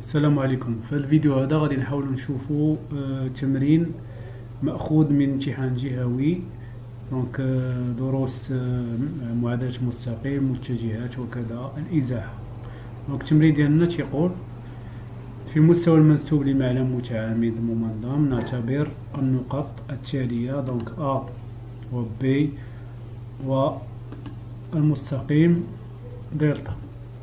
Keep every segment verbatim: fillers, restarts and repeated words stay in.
السلام عليكم. في الفيديو هذا غادي نحاول نشوفوا آه تمرين مأخوذ من امتحان جهوي. دونك آه دروس آه معادلة مستقيم، متجهات وكذا الإزاحة. دونك التمرين ديالنا تيقول: في المستوى المنسوب لمعلم متعامد ممنظم نعتبر النقط التالية دونك A و B والمستقيم دلتا.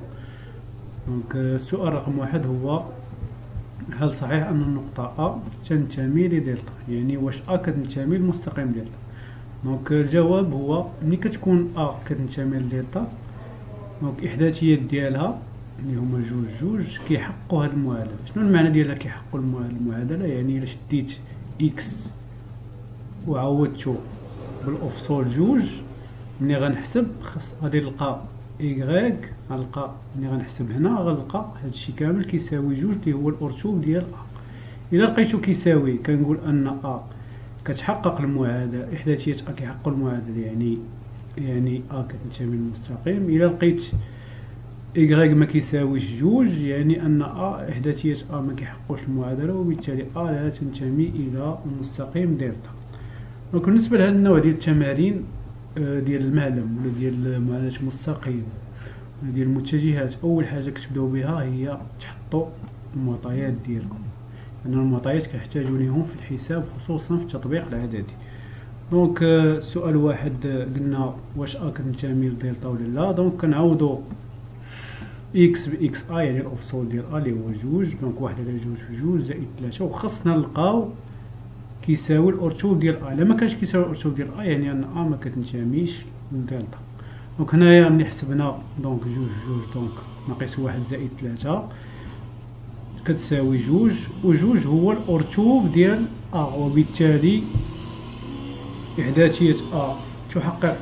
دونك السؤال رقم واحد هو: هل صحيح أن النقطة أ تنتمي لدلتا؟ يعني واش أ كتنتمي لمستقيم دلتا؟ دونك الجواب هو ملي كتكون أ كتنتمي لدلتا، دونك إحداثيات ديالها اللي هما جوج جوج كيحققوا هاد المعادلة. شنو المعنى ديالها كيحققوا المعادلة؟ يعني إلا شديت إكس وعوضتو بالأفصول جوج، ملي غنحسب خاص غادي نلقى إيكغيك، غنلقى ملي غنحسب هنا غنلقى هادشي كامل كيساوي جوج اللي هو الأرتوب ديال أ. إلا لقيتو كيساوي كنقول أن أ كتحقق المعادلة، إحداثيات أ كيحققوا المعادلة، يعني يعني أ كتنتمي للمستقيم. إلا لقيت إيكغيك ما كيساويش جوج، يعني أن أ إحداثيات أ ما كيحققوش المعادلة، وبالتالي أ لا تنتمي إلى المستقيم دلتا. دونك بالنسبة لهاد النوع ديال التمارين ديال المعلم ولا ديال معادلة مستقيم ولا ديال المتجهات، اول حاجه كتبداو بها هي تحطوا المعطيات ديالكم، لان المعطيات كنحتاجو ليهم في الحساب، خصوصا في التطبيق العددي. دونك سؤال واحد قلنا واش ا كتنتمي لدلتا ولا لا. دونك كنعوضوا اكس باكس ا، يعني الافصول ديال ا اللي هو جوج، دونك واحد على جوج في جوج زائد ثلاثة، وخصنا نلقاو كيساوي الارتوب ديال ا. الا ما كانش كيساوي الارتوب ديال ا يعني ان ا ما كتنتميش لدلتا. دونك هنايا ملي حسبنا دونك جوج جوج، دونك ناقص واحد زائد ثلاثة كتساوي جوج، وجوج هو الارتوب ديال ا، وبالتالي إحداثية ا تحقق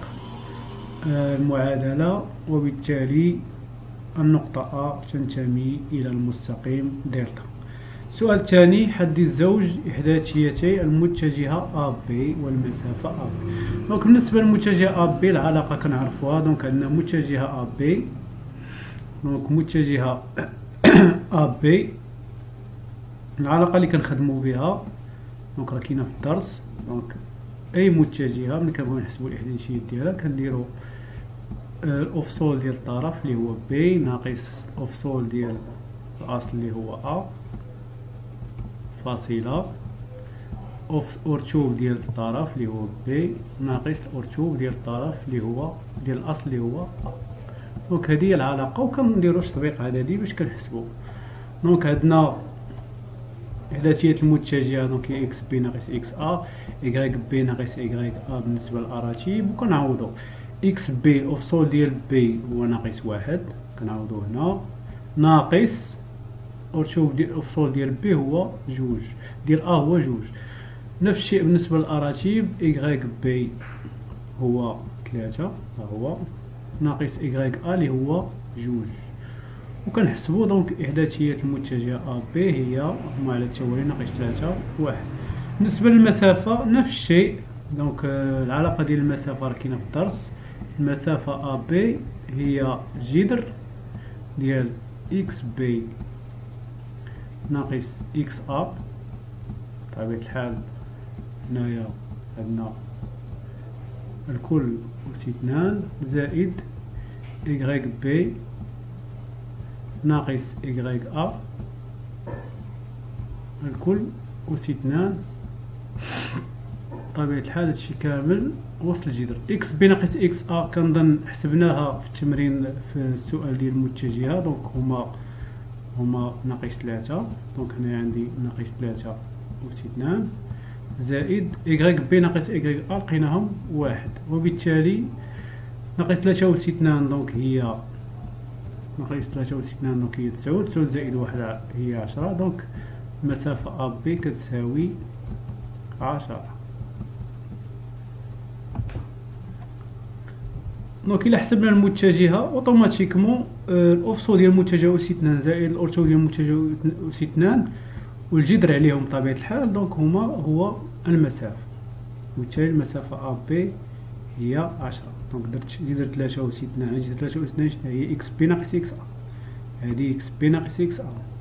المعادلة، وبالتالي النقطة ا تنتمي إلى المستقيم دلتا. السؤال الثاني: حدد زوج إحداثيتي المتجهة أ بي والمسافة أ بي. دونك بالنسبة للمتجهة أ بي العلاقة كنعرفوها. دونك عندنا متجهة أ بي، دونك متجهة أ بي العلاقة اللي كنخدمو بها دونك راه كاينة في الدرس. دونك أي متجهة ملي كنبغيو نحسبو الإحداثيات ديالها كنديرو الأفصول ديال الطرف اللي هو بي ناقص الأفصول ديال الأصل اللي هو أ فاصلة أرتوب ديال الطرف اللي هو بي ناقص الأرتوب ديال الطرف اللي هو ديال الأصل اللي هو أ. دونك هذه هي العلاقة، وكنديرو تطبيق عددي باش كنحسبو. دونك عندنا إحداثيات المتجهة، دونك هي إكس بي ناقص إكس أ، إيكغيك بي ناقص إيكغيك أ بالنسبة للأراتيب، وكنعوضو إكس بي الأفصول ديال بي هو ناقص واحد، كنعوضو هنا ناقص أرتوب ديال الأفصول ديال بي هو جوج، ديال أ هو جوج. نفس الشيء بالنسبة للأراتيب، إيكغيك بي هو ثلاثة ها هو ناقص إيكغيك أ اللي هو جوج، وكنحسبو دونك إحداثيات المتجهة أ بي هي هما على التوالي ناقص ثلاثة واحد. بالنسبة للمسافة نفس الشيء، دونك العلاقة ديال المسافة راه كاينة في الدرس. المسافة أ بي هي جذر ديال إكس بي ناقص إكس أ. بطبيعة الحال هنايا عندنا الكل أس اثنان زائد إيكغيك بي ناقص إيكغيك أ الكل أس اثنان. بطبيعة الحال هادشي كامل وسط الجذر. إكس بي ناقص إكس أ كنظن حسبناها في التمرين في السؤال ديال المتجهة، دونك هما هما ناقص ثلاثة، دونك هنا عندي ناقص ثلاثة أس اثنان زائد إيكغيك بي ناقص إيكغيك أ لقيناهم واحد، وبالتالي ناقص ثلاثة أس اثنان دونك هي ناقص ثلاثة أس اثنان دونك هي تسعود، تسعود زائد واحد هي عشرة، دونك المسافة أ بي كتساوي عشرة. دونك إلا حسبنا المتجهة أوتوماتيكمون الأفصول ديال المتجهة أس اثنان زائد الأرتوب ديال المتجهة أس اثنان والجذر عليهم بطبيعة الحال دونك هما هو المسافة، وبالتالي المسافة أ بي هي عشرة. دونك درت جذر ثلاثة أس اثنان على جذر ثلاثة أس اثنان شنو هي؟ إكس بي ناقص إكس أ، هادي إكس بي ناقص إكس أ،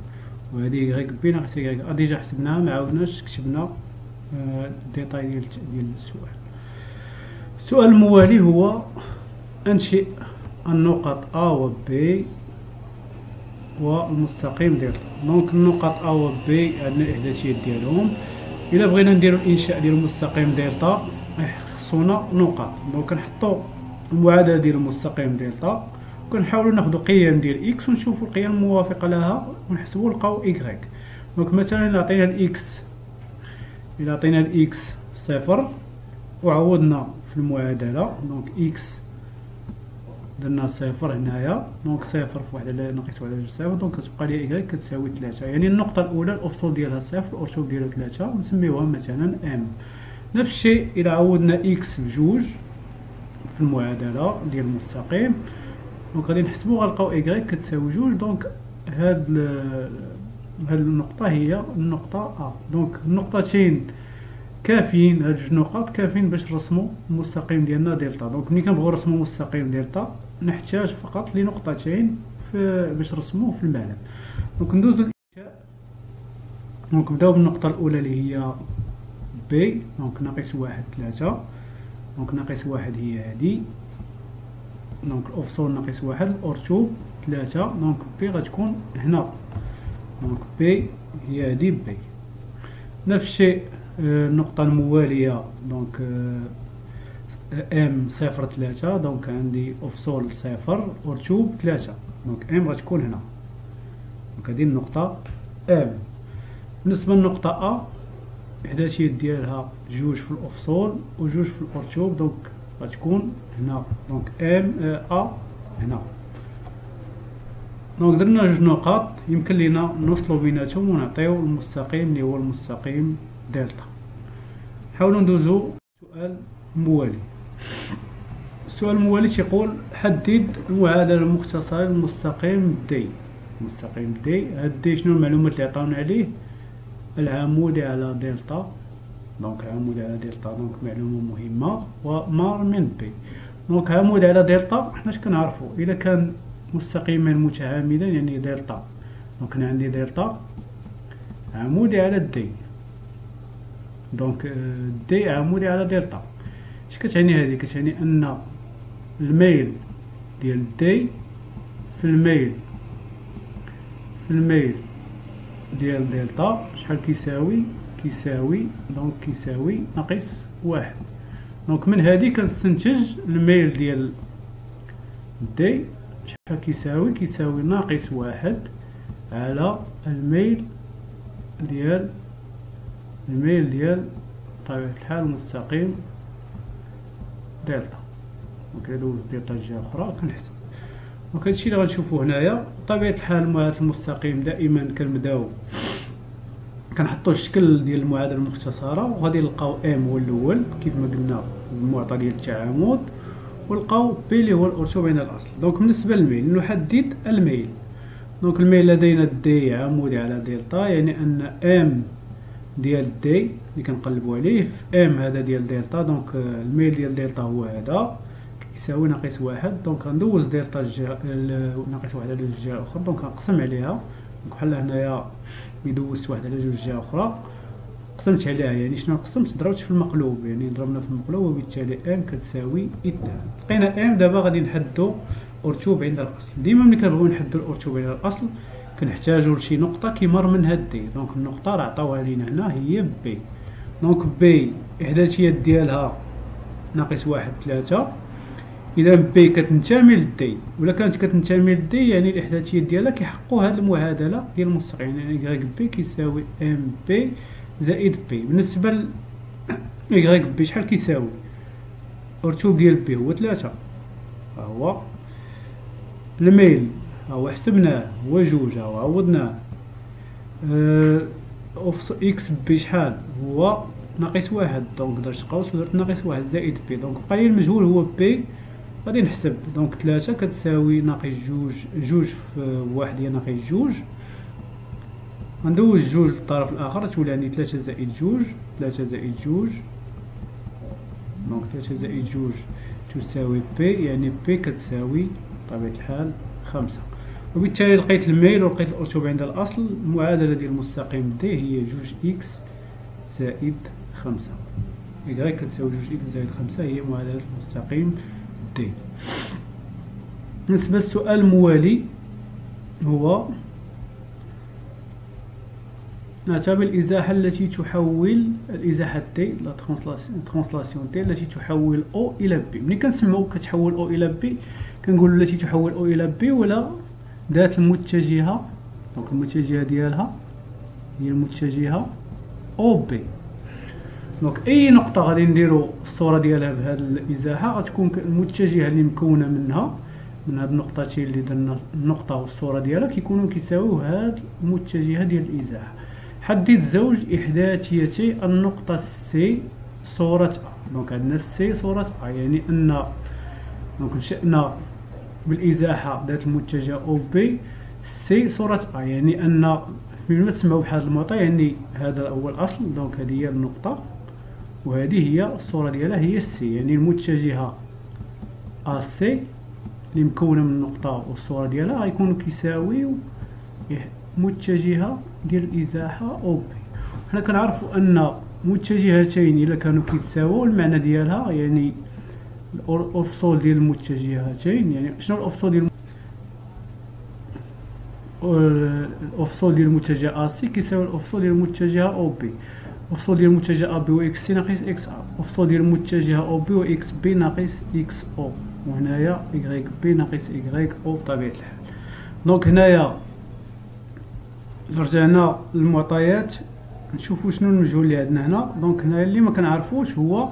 وهذه يغيك بي ناقص يغيك ا ديجا حسبناها معاودناش كتبنا الديتاي ديال ديال السؤال. السؤال الموالي هو انشئ النقط ا و ب والمستقيم ديالها. دونك النقط ا و ب عندنا الاحداثيات ديالهم. الا بغينا نديرو الانشاء ديال المستقيم دلتا خصونا نقط. دونك كنحطو المعادله ديال المستقيم دلتا وكنحاولوا ناخذ قيم ديال اكس ونشوفوا القيم الموافقه لها ونحسبوا نلقاو ايكغيك. دونك مثلا الا عطينا الاكس الا عطينا الاكس صفر وعوضنا في المعادله، دونك اكس درنا صفر هنايا، دونك صفر في واحد على ناقص واحد على صفر، دونك كتبقى لي ايكغيك كتساوي ثلاثة. يعني النقطه الاولى الافصول ديالها صفر الارتوب ديالها ثلاثة ونسميوها مثلا ام. نفس الشيء الا عوضنا اكس بجوج في المعادله ديال المستقيم، دونك غادي نحسبو غنلقاو ايكغيك كتساوي جوج. دونك هاد هاد النقطه هي النقطه ا. دونك النقطتين كافيين، هاد جوج نقاط كافيين باش نرسمو المستقيم ديالنا دلتا. دونك ملي كنبغيو نرسمو مستقيم دلتا نحتاج فقط لنقطتين باش نرسموه في المعلم. دونك ندوزو للانشاء. دونك نبداو بالنقطه الاولى اللي هي بي، دونك ناقص واحد ثلاثة، دونك ناقص واحد هي هادي، دونك الافصول ناقص واحد الارتوب ثلاثة، دونك بي غتكون هنا، دونك بي هي هادي بي. نفس الشيء النقطة الموالية، دونك ام صفر ثلاثة، دونك عندي افصول صفر ارتوب ثلاثة، دونك ام غتكون هنا، دونك هادي النقطة ام. بالنسبة للنقطة ا الاحداثيات ديالها جوج في الافصول وجوج في الارتوب، دونك غتكون هنا، دونك ام ا هنا. دونك درنا جوج نقاط يمكن لينا نوصلو بيناتهم ونعطيو المستقيم اللي هو المستقيم دلتا. نحاولو ندوزو السؤال الموالي. السؤال الموالي تيقول حدد المعادلة المختصرة للمستقيم دي. المستقيم دي، هاد دي شنو المعلومات اللي عطاونا عليه؟ العمودي على دلتا، دونك عمودي على دلتا دونك معلومة مهمة، ومار من بي. دونك عمودي على دلتا حنا اش كنعرفو؟ الا كان مستقيمان متعامدان يعني دلتا، دونك انا عندي دلتا عمودي على دي، دونك دي عمودي على دلتا. اش كتعني هذه؟ كتعني ان الميل ديال دي في الميل في الميل ديال دلتا شحال كيساوي؟ كيساوي دونك كيساوي ناقص واحد. دونك من هذه كنستنتج الميل ديال دي شحال كيساوي؟ كيساوي ناقص واحد على الميل ديال الميل ديال بطبيعة الحال المستقيم دلتا. دونك ندوز دلتا جهة أخرى كنحسب. دونك هادشي اللي غنشوفو هنايا بطبيعة الحال معادلة المستقيم دائما كنبداو كنحطو الشكل ديال المعادلة المختصرة وغادي نلقاو ام هو الأول كيف ما قلنا المعطى ديال التعامد، ونلقاو بي اللي هو الأرتوب بين الأصل. دونك بالنسبة للميل نحدد الميل. دونك الميل لدينا دي عمودي على دلتا، يعني أن ام ديال دي اللي كنقلبو عليه في ام هذا ديال دلتا، دونك الميل ديال دلتا هو هذا كيساوي ناقص واحد. دونك غندوز دلتا الجهة ناقص واحد على الجهة الأخرى، دونك غنقسم عليها. دونك بحال هنايا دوزت واحد على جوج جهة أخرى قسمت عليها، يعني شنو قسمت؟ ضربت في المقلوب، يعني ضربنا في المقلوب وبالتالي ام كتساوي اثنان. لقينا ام. دابا غادي نحدو أرتوب عند الأصل. ديما ملي كنبغيو نحدو الأرتوب عند الأصل كنحتاجو لشي نقطة كيمر منها دي. دونك النقطة راه عطاوها لينا هنا هي بي. دونك بي إحداثيات ديالها ناقص واحد ثلاثة، إذا بي كتنتمي لدي، ولا كانت كتنتمي لدي يعني الإحداثيات ديالها كيحققوا هاد المعادلة ديال المستقيم، يعني إكغيك بي كيساوي ام بي زائد بي. بالنسبة ل إكغيك بي شحال كيساوي؟ الأرتوب ديال بي هو ثلاثة، ها هو الميل ها هو حسبناه هو جوج، ها هو عوضناه. أه إكس بي شحال؟ هو ناقص واحد، دونك درت قوس ودرت ناقص واحد زائد بي، دونك بقى لي المجهول هو بي. غادي نحسب، دونك ثلاثة كتساوي ناقص جوج، جوج في واحد هي ناقص جوج، غندوز جوج للطرف الآخر تولي عندي ثلاثة زائد جوج، ثلاثة زائد جوج، دونك ثلاثة زائد جوج تساوي بي، يعني بي كتساوي بطبيعة الحال خمسة. وبالتالي لقيت الميل ولقيت الأرتوب عند الأصل. المعادلة ديال المستقيم دي هي جوج إكس زائد خمسة. إكغيك كتساوي جوج إكس زائد خمسة هي معادلة المستقيم دي. بالنسبة للسؤال الموالي هو نعتبر الإزاحة التي تحول الإزاحة تي لا ترانسلاسيون تي التي تحول أو إلى بي. ملي كنسمعو كتحول أو إلى بي كنقولو التي تحول أو إلى بي ولا ذات المتجهة. دونك المتجهة ديالها هي المتجهة أو بي. دونك أي نقطة غادي نديرو الصورة ديالها بهاد الإزاحة غتكون المتجهة اللي مكونة منها من هاد النقطتين اللي درنا النقطة والصورة ديالها كيكونوا كيساويو هاد المتجهة ديال الإزاحة. حدد زوج إحداثيتي النقطة سي صورة أ. دونك عندنا سي صورة أ يعني أن دونك نشأنا بالإزاحة ذات المتجهة أو بي سي صورة أ يعني أن ملي تسمعوا بحال المعطى يعني هذا هو الأصل. دونك هذه هي النقطة وهذه هي الصورة ديالها هي سي يعني المتجهة أ سي اللي مكونة من النقطة والصورة ديالها غيكونوا كيساويو متجهة ديال الإزاحة أو بي. حنا كنعرفوا أن متجهتين إلا كانوا كيتساووا المعنى ديالها يعني الأفصول ديال المتجهتين يعني شنو الأفصول ديال الأفصول ديال المتجه أ سي كيساوي الأفصول ديال المتجهة أو بي. الأفصول ديال المتجه أ بي و إكس سي ناقص إكس أ. الأفصول ديال المتجهة أو بي و إكس بي ناقص إكس أو. وهنايا إكغيك بي ناقص إكغيك أو بطبيعة الحال. دونك هنايا رجعنا للمعطيات نشوفوا شنو المجهول اللي عندنا هنا. دونك هنايا اللي ما كنعرفوش هو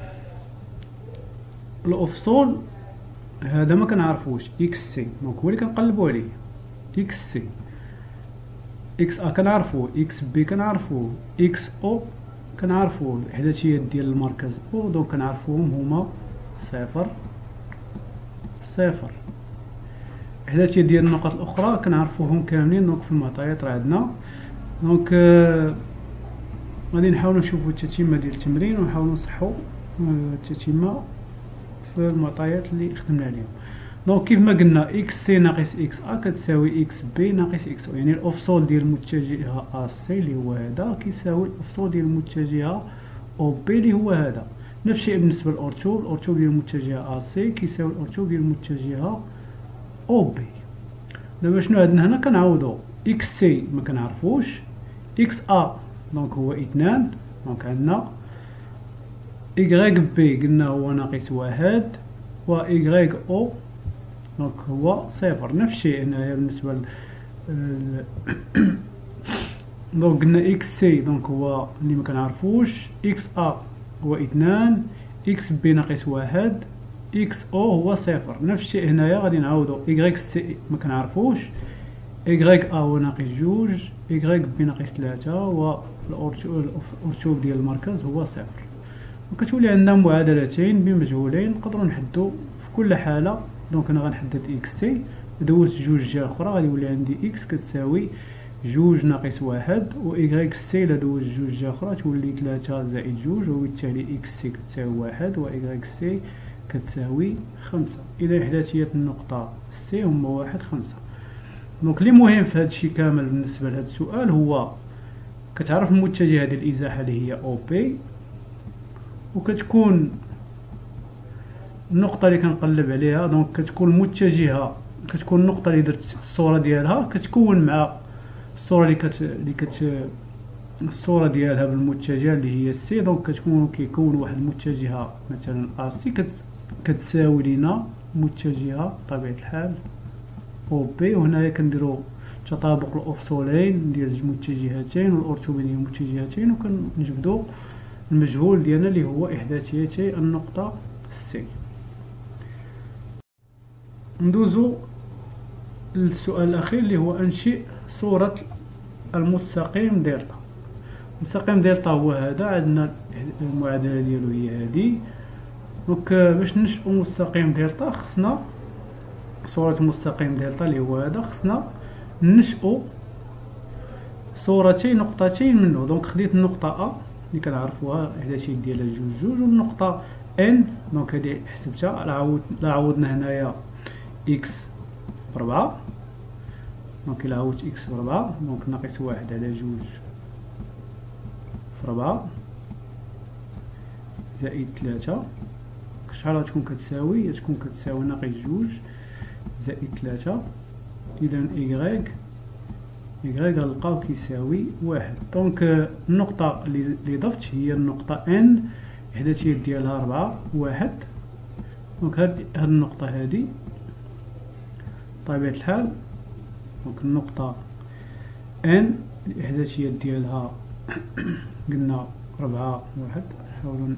الأفصول هذا ما كنعرفوش إكس سي. دونك هو اللي كنقلبوا عليه إكس سي. إكس أ كنعرفوه إكس بي كنعرفوه إكس أو كنعرفوه الإحداثيات ديال المركز أو. دونك كنعرفوهم هما صفر صفر. الإحداثيات ديال النقط الأخرى كنعرفوهم كاملين. دونك في المعطيات راه عندنا. دونك آه غادي نحاولوا نشوفوا التتمة ديال التمرين ونحاولوا نصحوا التتمة في المعطيات اللي خدمنا عليهم. دونك كيف ما قلنا إكس سي ناقص إكس أ كتساوي إكس بي ناقص إكس أو يعني الأفصول ديال المتجهة أ سي اللي هو هذا كيساوي الأفصول ديال المتجهة أو بي اللي هو هذا. نفس الشيء بالنسبة للأرتوب. الأرتوب ديال المتجهة أ سي كيساوي الأرتوب ديال المتجهة أو بي. دابا شنو عندنا هنا كنعوضو إكس سي ما كنعرفوش إكس أ دونك هو اثنان. دونك عندنا إكغيك بي قلنا هو ناقص واحد و إكغيك أو دونك هو صفر. نفس الشيء هنايا بالنسبة ل دونك قلنا إكس سي دونك هو اللي ما كنعرفوش إكس أ هو اثنان إكس بي ناقص واحد إكس أو هو صفر. نفس الشيء هنايا غادي نعوضو إكغيك سي ما كنعرفوش إكغيك أ هو ناقص جوج إكغيك بي ناقص ثلاثة و الأرتوب ديال المركز هو صفر. وكتولي عندنا معادلتين بمجهولين نقدروا نحدو في كل حالة. دونك انا غنحدد إكس تي دوزت جوج جهة أخرى غادي يولي عندي إكس كتساوي جوج ناقص واحد و إكغيك سي إلا دوزت جوج جهة أخرى تولي ثلاثة زائد جوج وبالتالي إكس سي كتساوي واحد و إكغيك سي كتساوي خمسة. إذا إحداثيات النقطة سي هما واحد خمسة. دونك اللي مهم في هذا الشيء كامل بالنسبة لهذا السؤال هو كتعرف المتجهة ديال الإزاحة اللي هي أو بي وكتكون النقطة اللي كنقلب عليها. دونك كتكون المتجهة كتكون النقطة اللي درت الصورة ديالها كتكون مع الصورة اللي كت اللي كت الصورة ديالها بالمتجهة اللي هي سي. دونك كتكون كيكون واحد المتجهة مثلا أ سي كت كتساوي لينا متجهة بطبيعة الحال أو بي. وهنايا كنديرو تطابق الأفصولين ديال المتجهتين والأرتوبة ديال المتجهتين وكنجبدو المجهول ديالنا اللي هو إحداثيتي النقطة سي. ندوزو للسؤال الأخير اللي هو أنشئ صورة المستقيم دلتا. المستقيم دلتا هو هذا. عندنا المعادلة ديالو هي هذه. دونك باش ننشئو مستقيم دلتا خصنا صورة مستقيم دلتا اللي هو هذا خصنا ننشئو صورتين نقطتين منه. دونك خديت النقطة أ اللي كنعرفوها إحداثية ديالها جوج جوج والنقطة ان دونك هادي حسبتها. لا عوضنا هنايا إكس بربعة دونك إلا عاودت إكس في ربعة دونك ناقص واحد على جوج في ربعة زائد تلاتة، شحال غتكون كتساوي؟ غتكون كتساوي ناقص جوج زائد تلاتة. إذا إيكغيك إيكغيك غنلقاو كيساوي واحد. دونك النقطة اللي ضفت هي النقطة إن إحداثيات ديالها ربعة واحد. دونك هاد هاد النقطة هادي بطبيعة الحال دونك النقطة إن الإحداثيات ديالها قلنا ربعة واحد، نحاولو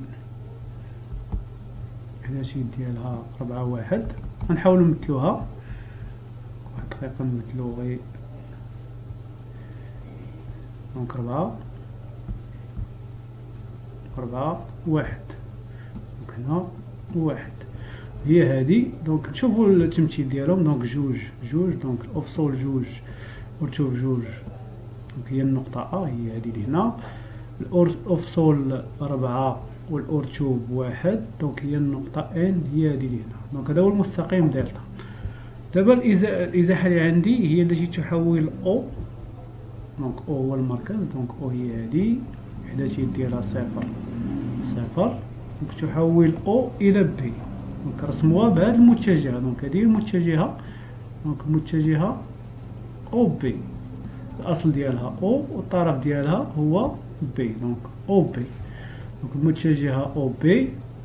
الإحداثيات ديالها ربعة واحد، غنحاولو نمثلوها واحد الدقيقة نمثلو غير دونك ربعة ربعة واحد دونك هنا واحد هي هادي. دونك نشوفو التمثيل ديالهم دونك جوج جوج دونك الأفصول جوج أرتوب جوج دونك هي النقطة أ هي هادي اللي هنا، الأفصول ربعة والأرتوب واحد دونك هي النقطة إن هي هادي اللي هنا. دونك هذا هو المستقيم دلتا. دابا الإزاحة اللي عندي هي التي تحول أو دونك أو هو المركز دونك أو هي هادي الإحداثيات ديالها صفر صفر دونك تحول أو إلى بي دونك رسموها بهاد المتجهة. دونك هادي المتجهة دونك المتجهة أو بي الأصل ديالها أو والطرف ديالها هو بي دونك أو بي. دونك المتجهة أو بي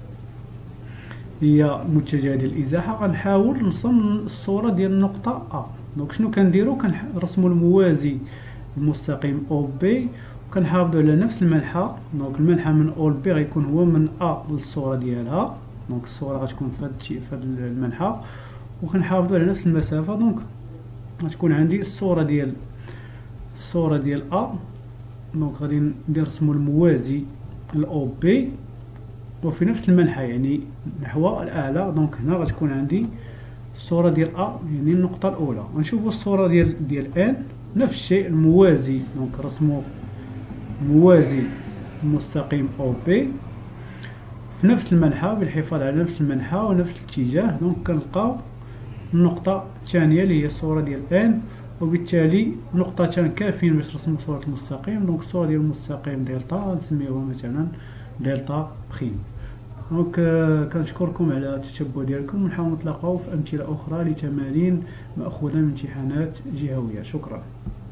هي المتجهة ديال الإزاحة. غنحاول نرسم الصورة ديال النقطة أ. دونك شنو كنديرو؟ كنرسمو الموازي المستقيم أو بي وكنحافظو على نفس المنحى. دونك المنحى من أو لبي غيكون هو من أ للصورة ديالها. دونك الصورة غتكون في هاد في هاد المنحى وكنحافظو على نفس المسافة. دونك غتكون عندي الصورة ديال الصورة ديال أ. دونك غادي نرسمو الموازي لأو بي وفي نفس المنحى يعني نحو الأعلى. دونك هنا غتكون عندي الصورة ديال أ يعني النقطة الأولى. غنشوفو الصورة ديال ديال إن نفس الشيء الموازي. دونك رسمو موازي المستقيم أو بي في نفس المنحى بالحفاظ على نفس المنحى ونفس الاتجاه. دونك كنلقاو النقطة الثانية اللي هي الصورة ديال إن، وبالتالي نقطتان كافيين باش نرسمو صورة المستقيم. دونك الصورة ديال المستقيم دلتا نسميوها مثلا دلتا بخيم. دونك كنشكركم على التتبع ديالكم ونحاول نتلاقاو في أمثلة أخرى لتمارين مأخوذة من امتحانات جهوية. شكرا.